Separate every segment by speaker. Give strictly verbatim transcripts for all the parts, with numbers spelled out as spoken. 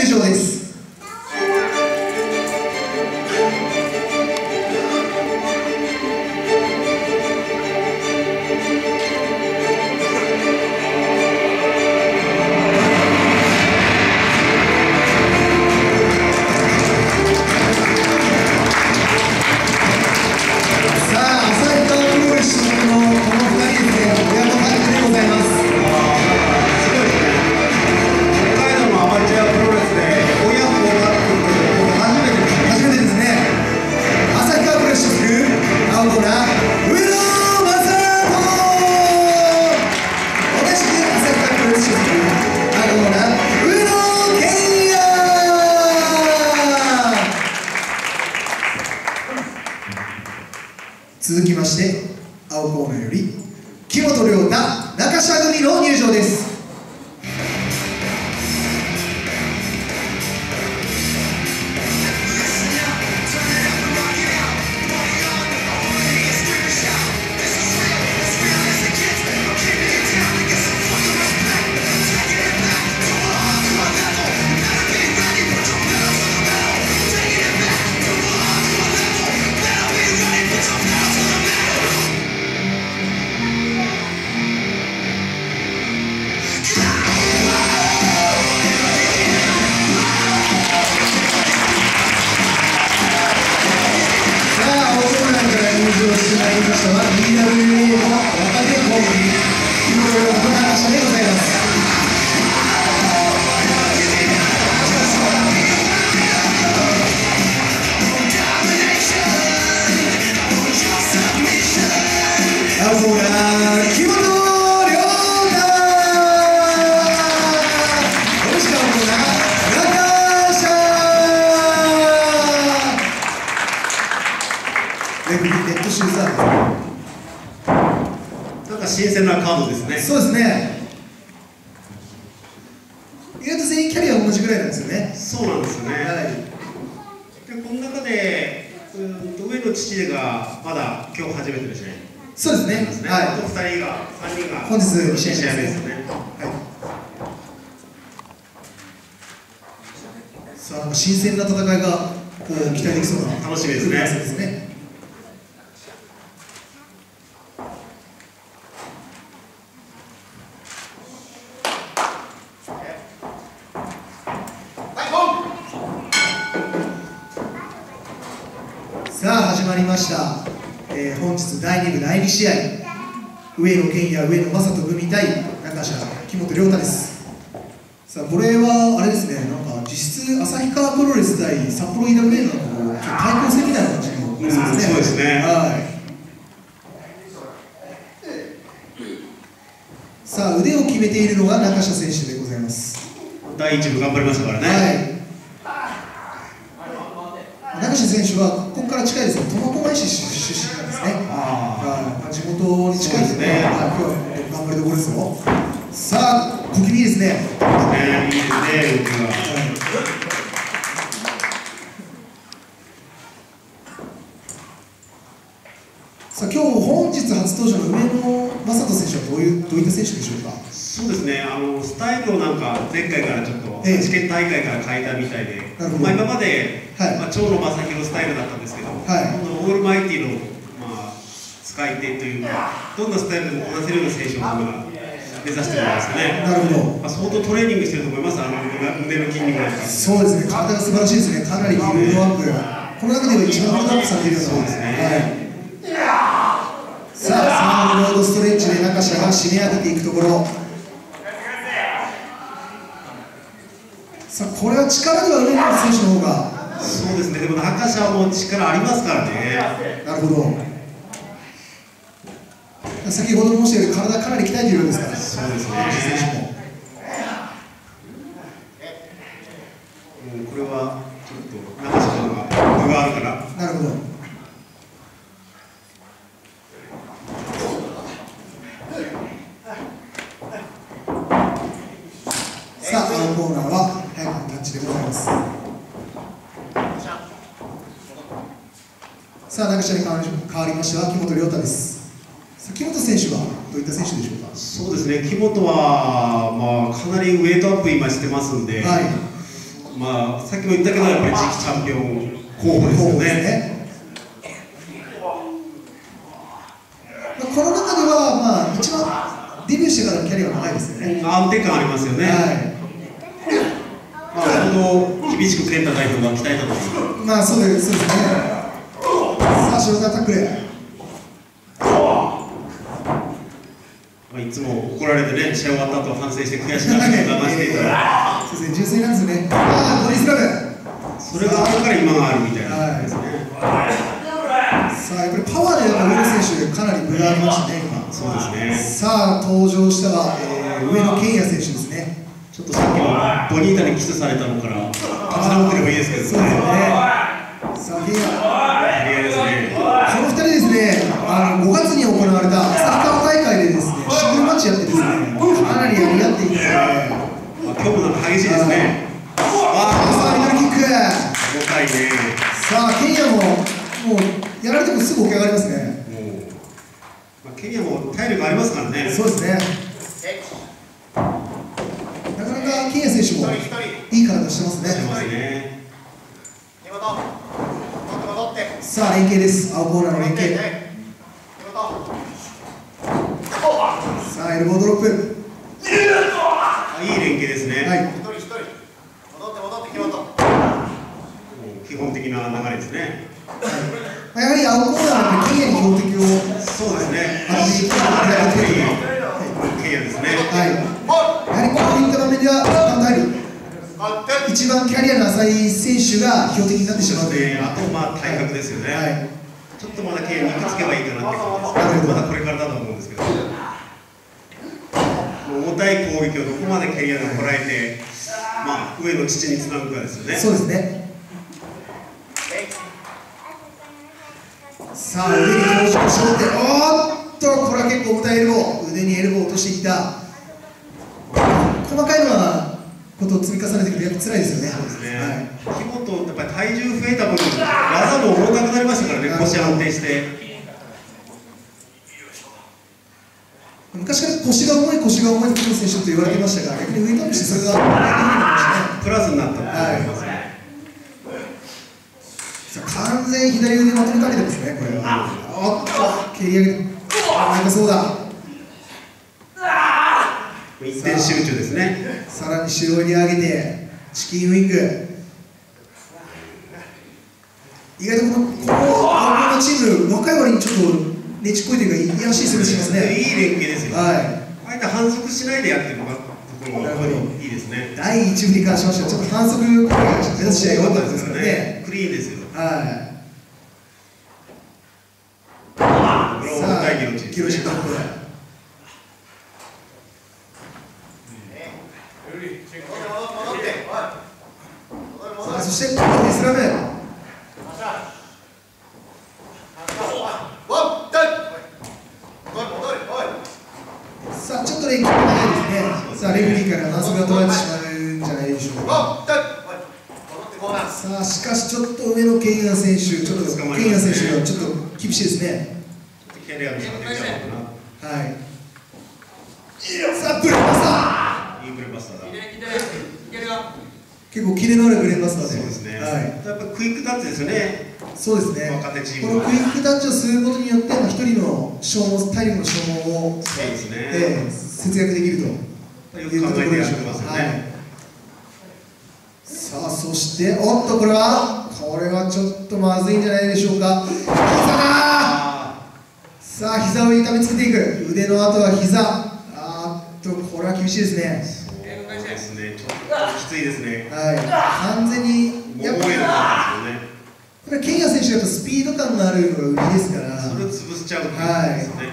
Speaker 1: 入場です。続きまして青コーナーより木本亮太中下組の入場です。
Speaker 2: なんか新鮮なカードですね。
Speaker 1: そうですね。意外と全員キャリア同じぐらいなんですよね。
Speaker 2: そうなんですよね。
Speaker 1: はい、
Speaker 2: でこの中で、うんと上の父がまだ今日初めてですね。
Speaker 1: そうですね。はい。
Speaker 2: あとふたりがさんにんが
Speaker 1: 本日に
Speaker 2: 試合目ですね。
Speaker 1: はい。さあなんか新鮮な戦いがこう期待できそうな
Speaker 2: 楽しみですね。
Speaker 1: ですね。さあ始まりました、えー、本日だいに部だいに試合、上野健也上野正人組対中下木本亮太です。さあこれはあれですね、なんか実質旭川プロレス対札幌イーダブリュー の対抗戦みたいな感じのですね。
Speaker 2: そうですね。
Speaker 1: はい。さあ腕を決めているのが中下選手でございます。
Speaker 2: だいいち部頑張りましたからね。
Speaker 1: はい。中下選手はここから近いですね、苫小牧市出身なんですね。ああ、地元に近いですね。今日は頑張りどころですよ。さあ、小気味いいですね。
Speaker 2: いいですね、動きが。
Speaker 1: さあ、今日本日初登場の上野正人選手はどういうどういった選手でしょうか。
Speaker 2: そうですね、あのスタイルをなんか前回からちょっとチケット大会から変えたみたいで、まあ今まで、はい、まあ長野正弘スタイルだったんですけど、はい、このオールマイティの、まあ、使い手というか、どんなスタイルでもこなせるような選手を僕が目指してるんですよね。
Speaker 1: なるほど。
Speaker 2: まあ相当トレーニングしてると思います、あの胸の筋肉なんか。
Speaker 1: そうですね、体が素晴らしいですね、かなりビルドアップ、この中では一番ビルドアップされているような。そうですね。はいさあ、サーフロードストレッチで中下が締め上げていくところ。さあ、これは力では上野選手の方が。
Speaker 2: そうですね、でも中下も力ありますからね。
Speaker 1: なるほど。先ほど申したように体かなり鍛えているようですから。
Speaker 2: そうですね。
Speaker 1: 選手も。
Speaker 2: もうこれはちょっと中下の方が分があるから。
Speaker 1: なるほど。さあ、青コーナーは早くタッチでございます。さあ、中下に変わり変わりましては木本亮太です。木本選手はどういった選手でしょうか。
Speaker 2: そうですね、木本は、まあ、かなりウェイトアップ今してますんで、はい、まさっきも言ったけど、やっぱり次期チャンピオン候補ですよね。
Speaker 1: この中では、まあ、一番デビューしてからのキャリアが長いですよね。
Speaker 2: 安定感ありますよね。はい、まあ、この厳しく健太代表が鍛えたという。
Speaker 1: まあ、そうです、そうですね。さあ、ショルダータックル。
Speaker 2: まあ、いつも怒られてね、試合終わった後反省して悔しがって我慢していたら。
Speaker 1: そうですね、純粋なんですよね。ああ、ボディスラム。
Speaker 2: それがあるから今があるみたいなですね。
Speaker 1: さあ、やっぱりパワーで上野選手、かなり分がありましたね、今。
Speaker 2: そうですね。
Speaker 1: さあ、登場したは、えー、上野健也選手ですね。
Speaker 2: ちょっとさっきのボニータにキスされたのから立ち直ってればいいですけどね。
Speaker 1: そうですよね。さあ、健也。
Speaker 2: ですね。
Speaker 1: このふたりですね、あのごがつに行われた旭川大会でですね、シングルマッチやってですね、かなりやり合っていて、
Speaker 2: 今日もなんか激しいですね。
Speaker 1: ああ、さあ、ミドルキック。
Speaker 2: ごかいね。
Speaker 1: さあ、ケンヤも、もう、やられてもすぐ起き上がりますね。
Speaker 2: まあ、ケンヤも体力ありますからね。
Speaker 1: そうですね。なかなかケンヤ選手もいい体してますね。
Speaker 2: してますね。
Speaker 1: さあ、連携です。青コーナーの連携。さあ、エルボードロップ。
Speaker 2: いい連携ですね。
Speaker 1: はい。
Speaker 2: 基本的な流れですね。
Speaker 1: はい、やはり青コーナーのケンヤに標的を。
Speaker 2: そうですね。
Speaker 1: あっていくとやっていく
Speaker 2: と。ケンヤですね。
Speaker 1: はい。やはりこういった場面では、簡単に。一番キャリアの浅い選手が標的になってしまうという。
Speaker 2: あと、まあ、体格ですよね。はい。ちょっとまだケンヤに行きつけばいいかなって感じです。まだこれからだと思うんですけど。重たい攻撃をどこまでケンヤがこらえて、まあ、上の父につなぐかですよね。
Speaker 1: そうですね。さあ、腕に表情を絞って、おーっと、これは結構重たいエルボー、腕にエルボーを落としていった。細かいのは、ことを積み重ねていくと、やっぱ辛いですよね。
Speaker 2: そうですね。木本、やっぱり体重増えた分、技も重たくなりましたからね、腰安定して。
Speaker 1: 昔から腰が重い、腰が重い木本選手と言われてましたが、逆にウェイトアップして、それが
Speaker 2: プラスになったと思いますね。
Speaker 1: 完全に左腕まとめかけてますね、これは。おっと、蹴り上げる。ああ、そうだ。
Speaker 2: 一点集中ですね。
Speaker 1: さらに白いに上げて、チキンウィング。意外とこの、このチーム、若い割にちょっとねちっこいというか、いやらしい攻めしますね。
Speaker 2: いい連携ですよ。
Speaker 1: はい。
Speaker 2: あえて反則しないでやってるのが、ところがいいですね。
Speaker 1: だいいち部に関しましては、ちょっと反則目指す試合が多かったですからね。
Speaker 2: クリーンですよ。
Speaker 1: はい。
Speaker 2: さあ、
Speaker 1: ギロシトップ。さあ、そして、イスラム。さあ、ちょっと連携がないですね。さあ、レフェリーから反則が取られてしまうんじゃないでしょうか。さあ、しかしちょっと上のケンヤ選手、ちょっとケンヤ選手がちょっと厳しいですね。
Speaker 2: キャリアの差が出ちゃうかな。
Speaker 1: はい。さあ、ブレーンバスタ
Speaker 2: ー。いいブレーンバスターだ。
Speaker 1: 結構キレのあるブレーンバスターで。
Speaker 2: そうですね。
Speaker 1: はい。
Speaker 2: やっぱクイックタッチですよね。
Speaker 1: そうですね。
Speaker 2: 若手チーム。
Speaker 1: このクイックタッチをすることによって、一人の消耗、体力の消耗を。
Speaker 2: そうですね。
Speaker 1: えー、節約できると。
Speaker 2: よく考えてやってますよね。
Speaker 1: さあ、そして、おっと、これは、これはちょっとまずいんじゃないでしょうか。膝ださあ、膝を痛めつけていく。腕の後は膝。あーっと、これは厳しいですね。
Speaker 2: そうですね。ちょっときついですね。
Speaker 1: はい。完全に、やっぱり、これ、ケンヤ選手がやっぱスピード感のあるのが売りですから。
Speaker 2: それを潰しちゃうっていうことですよね。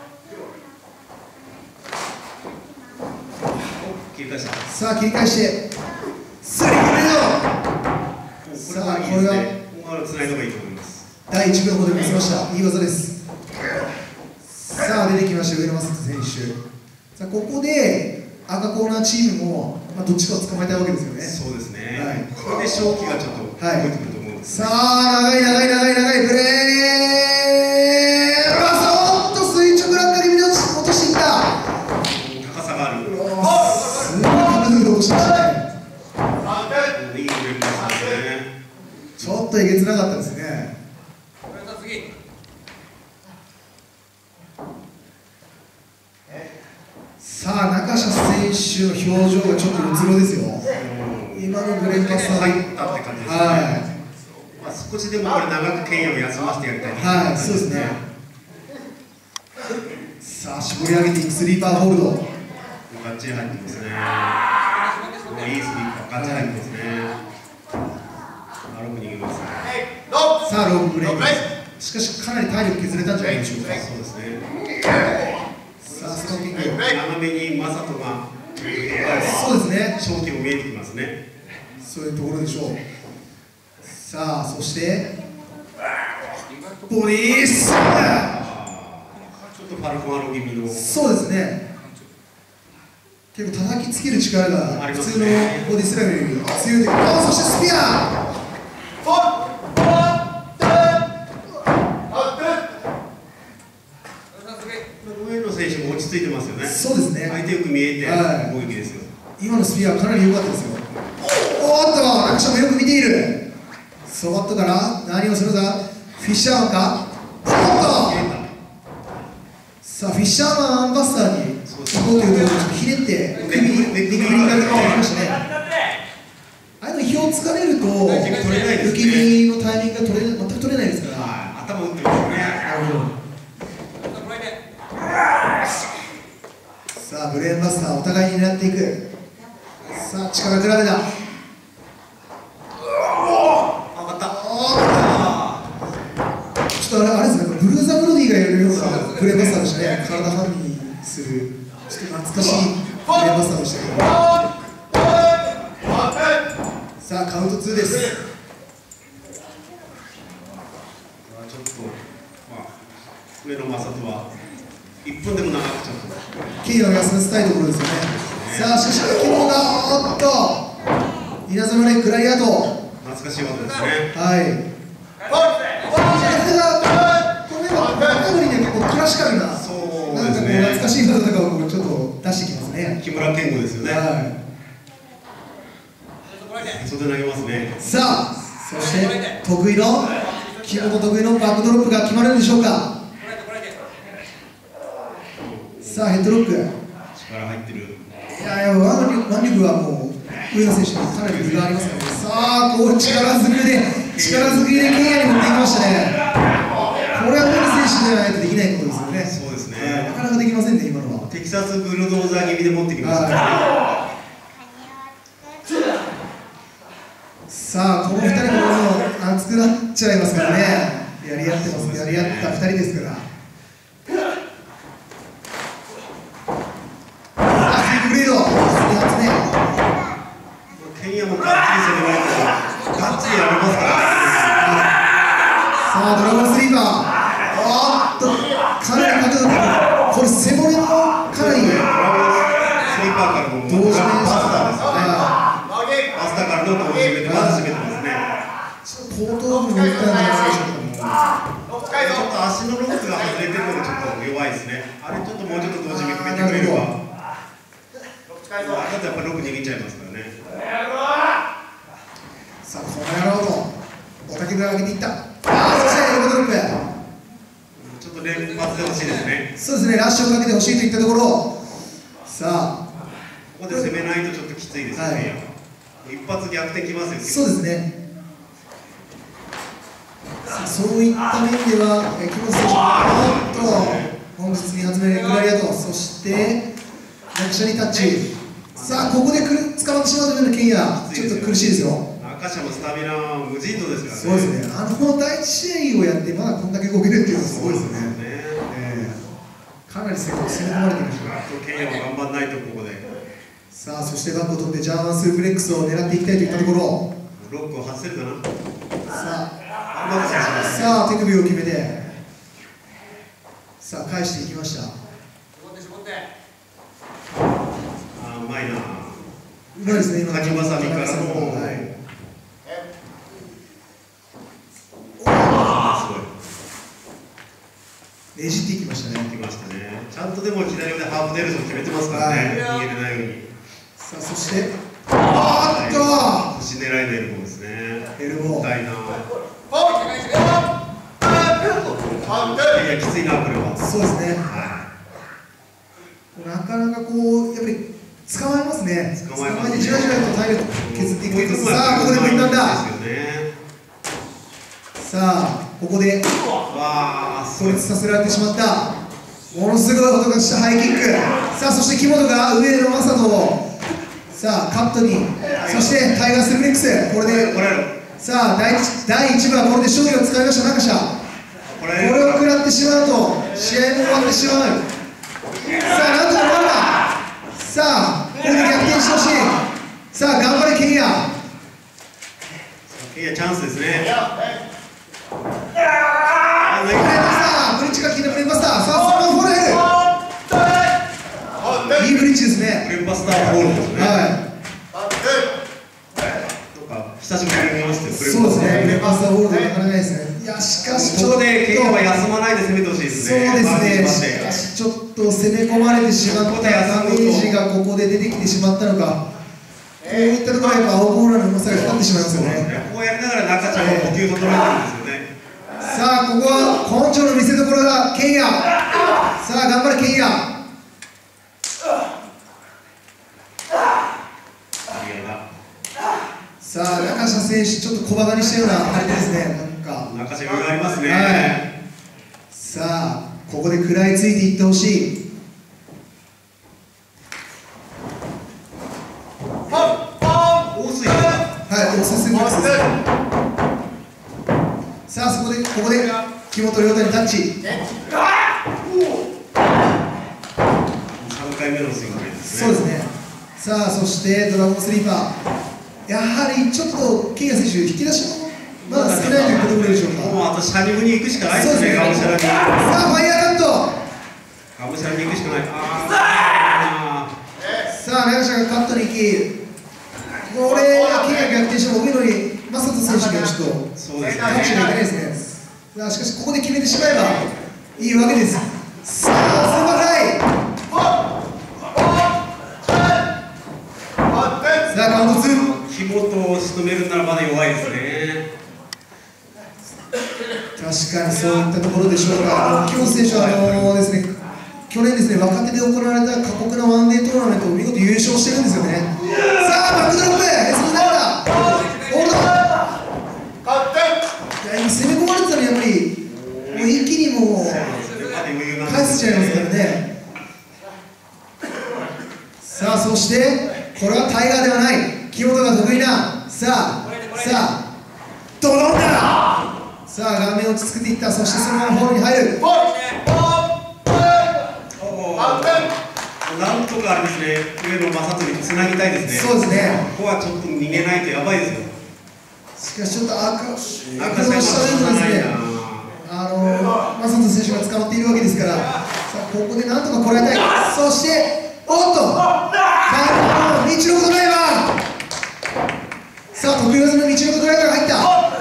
Speaker 2: 切り返した。
Speaker 1: さあ、切り返して。スリーグレード。
Speaker 2: さあ、これは、これつないだ方がいいと思います。
Speaker 1: だいいち部の方で見せました。いい技です。さあ、出てきました、上野正人選手。さあ、ここで赤コーナーチームも、まあ、どっちかを捕まえたいわけですよね。
Speaker 2: そうですね。
Speaker 1: はい、
Speaker 2: これで勝機がちょっと動いてくると思うんです、
Speaker 1: ね。はい、さあ、長い長い長い長いプレー。わさおっと垂直落下気味に落としていった。
Speaker 2: 高さがある。
Speaker 1: すごい角度で落としましたね。
Speaker 2: いいブレーキですね。
Speaker 1: とえげつなかったですね。さあ、中謝選手の表情がちょっとうつろですよ。今のブレンパス
Speaker 2: 入ったって感じですね。はい、まあ、少しでもこれ長く剣を休ませてやりたい。
Speaker 1: はい、そうですね。さあ、絞り上げていくスリーパーホールド。
Speaker 2: ガッチリ入ってますね。いいスリーパー、ガッチリ入ってますね。ロープ逃げますね。
Speaker 1: さあ、ロープブレイク。しかし、かなり体力削れたんじゃないでしょうか。
Speaker 2: そうですね。
Speaker 1: さあ、ストッピング。
Speaker 2: 斜めにマサトが。
Speaker 1: そうですね。
Speaker 2: 勝機も見えてきますね。
Speaker 1: そういうところでしょう。さあ、そしてボディースラ
Speaker 2: ちょっとファルコンアロ気味の。
Speaker 1: そうですね。結構叩きつける力が普通のボディスラムより強いで、あ、そしてスピア
Speaker 2: 上野選手も落ち着いてますよね。
Speaker 1: そうですね。
Speaker 2: 相手よく見えて攻撃ですよ。
Speaker 1: 今のスピアはかなり良かったですよ。おーっと、中島もよく見ている。ソバットから何をするんだ。フィッシャーマンか。おっと、さあフィッシャーマンアンバスターに行こうというところでちょっとひねって首に振りかけてきましたね。ああいうの意表をつかれると受け身のタイミングが取れ全く取れないですから。
Speaker 2: 頭打ってますよね。
Speaker 1: なるほど。さあブレーンバスターお互いに狙っていく。さあ力比べだ。
Speaker 2: 上がった。
Speaker 1: ちょっとあれですね、ブルーザ・ブロディがやるようなブレーンバスターでしたね。体半身するちょっと懐かしいブレーンバスターでしたけど。さあカウントツーです。
Speaker 2: ちょっと、まあ、上野正人はいっぷんでも長くちょっと
Speaker 1: ケイを休ませたいところですよね。さあしかし昨日がおっと稲妻ね、クラリアート
Speaker 2: 懐かしい技ですね。
Speaker 1: はい。このにね、結構クラシカルな、なんかこう懐かしい技とかをちょっと出してきますね。
Speaker 2: 木村健吾ですよね。はい。外で投げますね。
Speaker 1: さあ、そして得意の木本得意のバックドロップが決まるんでしょうか。さあヘッドロック。
Speaker 2: 力入ってる。
Speaker 1: いやいや、ワンリグはもう上野選手にかなり分がありますからね。さあ、こう力ずくりで力ずくりでケイヤに持っていきましたね。これは上野選手ではないとできないことですよね。
Speaker 2: そうですね。
Speaker 1: なかなかできませんね、今のは。
Speaker 2: テキサスブルドーザー気味で持ってきましたね。
Speaker 1: さあ、このふたりも熱くなっちゃいますからね。やり合ってます、やり合ったふたりですから。あ、スイープブレード、に発目。
Speaker 2: ケンヤもガッチリ攻められてる。ガッチリやりますから。
Speaker 1: さあ、ドラゴンスリーパー。おっと、かなり角度が、これ、背骨もかなり。
Speaker 2: ドラゴンスリーパーからも、
Speaker 1: 同時面
Speaker 2: パスターですよね。パスタからの同時面でまだ締めてますね。
Speaker 1: 後頭部に置いたんじゃないでしょうか。
Speaker 2: ちょっと足のロックが外れてるのがちょっと弱いですね。あれちょっともうちょっと同時に決めてくれれば。だとやっぱりロック握っちゃいますからね。
Speaker 1: さあ、この野郎と、おたけが上げていった。ああ、そしてエルボドロップ。
Speaker 2: ちょっと連発でほしいですね。
Speaker 1: そうですね、ラッシュをかけてほしいといったところ。さあ、
Speaker 2: ここで攻めないとちょっときついですよね。はい、一発逆転きますよ。
Speaker 1: そうですね。そういった面では、木本選手がおっと本日に発目グラリアと、そして役者にタッチ。さあ、ここでくる捕まってしまうためのケンヤ、ちょっと苦しいですよ。
Speaker 2: 赤社もスタミナ無尽蔵ですからね。
Speaker 1: そうですね。あの第一試合をやってまだこんだけ動けるっていうのはすごいですね。えー、かなり攻め込まれてるんですよ。
Speaker 2: ケンヤも頑張らないとここで。
Speaker 1: さあ、そしてバックを取ってジャーマンスープレックスを狙っていきたいといったところ。
Speaker 2: ロックを外せるかな。
Speaker 1: さあ。さあ手首を決めて、さあ返していきました。あ
Speaker 2: あ、うまいな。う
Speaker 1: まいですね、今
Speaker 2: カニバサミからの。はい。す
Speaker 1: ごい。ねじっていきましたね。
Speaker 2: いきましたね。ちゃんとでも左腕ハーフネルソン決めてますからね。逃げれないように。
Speaker 1: さあそして、あーっと。
Speaker 2: 腰ね。 狙いのエルボーですね。
Speaker 1: エルボー。
Speaker 2: 痛いな。いや、きついな、これは。
Speaker 1: そうですね。なかなかこう、やっぱり捕まえますね。捕まえてじわじわと体力削っていくと。さあ、ここで分断だ。さあ、ここで倒立させられてしまった。ものすごい音がしたハイキック。さあ、そして木本が上野正人をさあカットに、そしてタイガースフレックス。これでさあ第一だいいち部はこれで勝利をつかみました中社。これを食らってしまうと試合も終わってしまう。さあなんとか終わるか。さあこれで逆転してほしい。さあ頑張れケニア。
Speaker 2: ケニアチャンスですね。
Speaker 1: ブレーバスター、ブリッジが効いたブレーバスター。さあそのフォールヘル、いいブリッジですね。
Speaker 2: ブレーバスターフォールですね。
Speaker 1: はい、
Speaker 2: 久しぶりに見ましたよ。
Speaker 1: そうですね。ブレーバスターフォールでなかなかないですね。いやしかしちょっと
Speaker 2: ここでケニアは休まないで攻めてほしいですね。
Speaker 1: そうですね。しかしちょっと攻め込まれてしまったダメージがここで出てきてしまったのか。こういったところはやっぱ青コーラのうまさが光ってしまいますよね。
Speaker 2: こうやりながら中ちゃんが呼吸を整えてるんですよね。
Speaker 1: さあここは根性の見せ所だケニア。さあ頑張れケニア。さあ中社選手ちょっと小バカにしたような張り手ですね。なんか
Speaker 2: 中社余裕ありますね。
Speaker 1: はい、さあここで食らいついていってほしい。はい、さあそこでここで木本亮太にタッチ。
Speaker 2: さんかいめのスイングですね。
Speaker 1: そうですね。さあそしてドラゴンスリーパー、やはりちょっとケニア選手引き出しもまだ少ないということでしょうか。
Speaker 2: もうあとシャニムに行くしかないですね。ガムシャラに。さ
Speaker 1: あファイヤーカット。
Speaker 2: ガムシャラに行くしかない。あ
Speaker 1: さあ中社がカットに行き、これがケニア逆転しても上野に正人選手がちょっとタッチがいけないですね。しかしここで決めてしまえばいいわけです。さあスーパーフライ。さあカウントツー。
Speaker 2: 木本を仕留めるならまだ弱いですね。
Speaker 1: 確かにそういったところでしょうか。木本選手はあのですね、去年ですね若手で行われた過酷なワンデートーナメントを見事優勝してるんですよね。さあバックドロップヘスになったホールド。いや今攻め込まれてたらやっぱりもう一気にもう返せちゃいますからね。さあそしてこれはタイガーではない木本が得意な。さあさあドローンだ。さあ顔面落ち着けていった。そしてそのままホールに入る。
Speaker 2: なんとかあれですね、上野正人につなぎたいですね。
Speaker 1: そうですね。
Speaker 2: ここはちょっと逃げないとやばいですよ。
Speaker 1: しかしちょっと悪悪の下でもですね、あの正人選手が捕まっているわけですから、さあここでなんとかこらえたい。そしておっとカーブの道のドライバー。さあ得意技の道のドライバーが入った。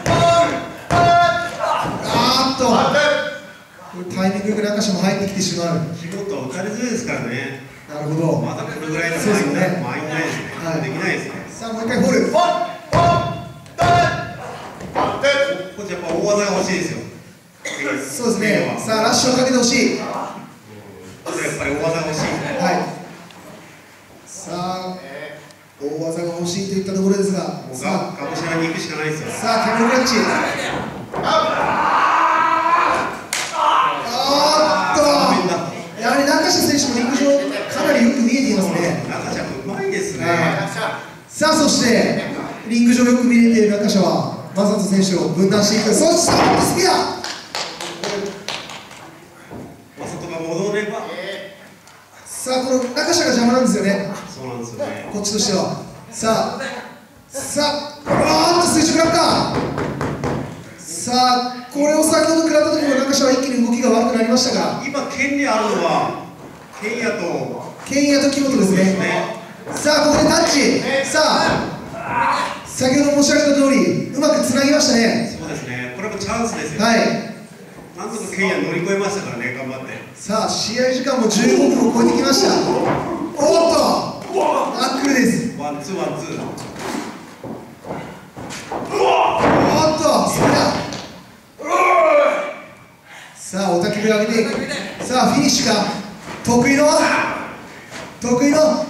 Speaker 1: あーっとこれタイミングよく中島も入ってきてしまう。
Speaker 2: 木本は打たれづらいですからね。
Speaker 1: なるほど。
Speaker 2: まだこれぐらいの
Speaker 1: そうですね。
Speaker 2: マインないですね。はい、できないですね。
Speaker 1: さあもう一回ホール。
Speaker 2: ここやっぱ大技が欲しいですよ。
Speaker 1: そうですね。さあラッシュをかけてほしい。
Speaker 2: やっぱり大技が欲しい。
Speaker 1: はい。さあ大技が欲しいといったところですが、
Speaker 2: さあがむしゃらに行くしかないですよ。
Speaker 1: さあキャメルクラッチ。あーっとやはり中下選手も陸上かなりよく見えていますね。
Speaker 2: 中下うまいですね。
Speaker 1: さあそしてリング上よく見えている中下は正人選手を分断していく。そしてスピア。
Speaker 2: 正人が戻れば。
Speaker 1: さあこの中下が邪魔なんですよね。
Speaker 2: そうなんですよね。
Speaker 1: こっちとしては。さあさああーっと垂直落下。さあこれを先ほど食らった時も中下は一気に動きが悪くなりましたが、
Speaker 2: 今権利あるのはケンヤと
Speaker 1: ケンヤと木本ですね。さあここでタッチ。さあ先ほど申し上げた通りうまくつなぎましたね。
Speaker 2: そうですね。これもチャンスですよ。
Speaker 1: はい。
Speaker 2: なんとかケンヤ乗り越えましたからね、頑張って。
Speaker 1: さあ試合時間もじゅうごふんを超えてきました。おっとナックルです。
Speaker 2: ワンツーワンツー。
Speaker 1: キック上げていく。さあフィニッシュか、得意の得意の